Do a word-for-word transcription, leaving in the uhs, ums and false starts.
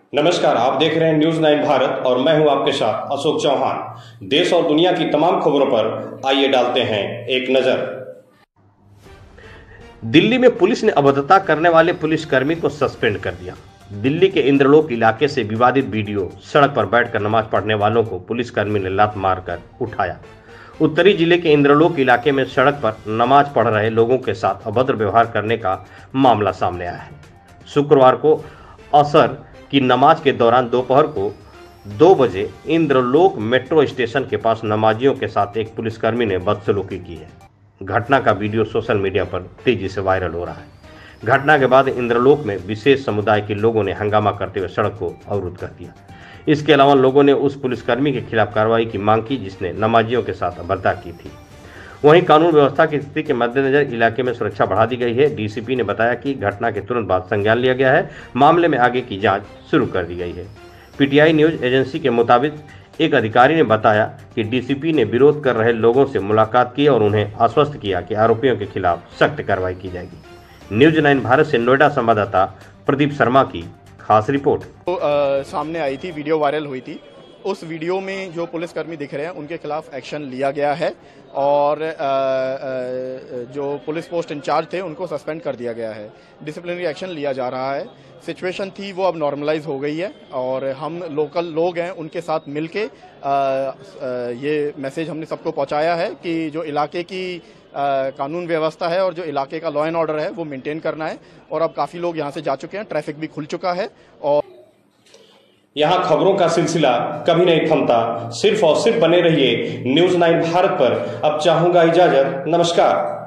नमस्कार, आप देख रहे हैं न्यूज नाइन भारत और मैं हूं आपके साथ अशोक चौहान। देश और दुनिया की तमाम खबरों पर आइए डालते हैं एक नजर। दिल्ली में पुलिस ने अभद्रता करने वाले पुलिसकर्मी को सस्पेंड कर दिया। दिल्ली के इंद्रलोक इलाके से विवादित वीडियो, सड़क पर बैठकर नमाज पढ़ने वालों को पुलिसकर्मी ने लात मारकर उठाया। उत्तरी जिले के इंद्रलोक इलाके में सड़क पर नमाज पढ़ रहे लोगों के साथ अभद्र व्यवहार करने का मामला सामने आया है। शुक्रवार को असर की नमाज के दौरान दोपहर को दो बजे इंद्रलोक मेट्रो स्टेशन के पास नमाजियों के साथ एक पुलिसकर्मी ने बदसलूकी की है। घटना का वीडियो सोशल मीडिया पर तेजी से वायरल हो रहा है। घटना के बाद इंद्रलोक में विशेष समुदाय के लोगों ने हंगामा करते हुए सड़क को अवरुद्ध कर दिया। इसके अलावा लोगों ने उस पुलिसकर्मी के खिलाफ कार्रवाई की मांग की जिसने नमाजियों के साथ अभद्रता की थी। वहीं कानून व्यवस्था की स्थिति के मद्देनजर इलाके में सुरक्षा बढ़ा दी गई है। डीसीपी ने बताया कि घटना के तुरंत बाद संज्ञान लिया गया है। मामले में आगे की जांच शुरू कर दी गई है। पीटीआई न्यूज एजेंसी के मुताबिक एक अधिकारी ने बताया कि डीसीपी ने विरोध कर रहे लोगों से मुलाकात की और उन्हें आश्वस्त किया कि आरोपियों के खिलाफ सख्त कार्रवाई की जाएगी। न्यूज नाइन भारत से नोएडा संवाददाता प्रदीप शर्मा की खास रिपोर्ट। तो आ, सामने आई थी, वीडियो वायरल हुई थी। उस वीडियो में जो पुलिसकर्मी दिख रहे हैं उनके खिलाफ एक्शन लिया गया है और आ, आ, जो पुलिस पोस्ट इंचार्ज थे उनको सस्पेंड कर दिया गया है। डिसिप्लिनरी एक्शन लिया जा रहा है। सिचुएशन थी वो अब नॉर्मलाइज हो गई है और हम लोकल लोग हैं उनके साथ मिलके आ, आ, ये मैसेज हमने सबको पहुंचाया है कि जो इलाके की आ, कानून व्यवस्था है और जो इलाके का लॉ एंड ऑर्डर है वो मेंटेन करना है। और अब काफ़ी लोग यहाँ से जा चुके हैं, ट्रैफिक भी खुल चुका है। और यहाँ खबरों का सिलसिला कभी नहीं थमता। सिर्फ और सिर्फ बने रहिए न्यूज नाइन भारत पर। अब चाहूंगा इजाजत। नमस्कार।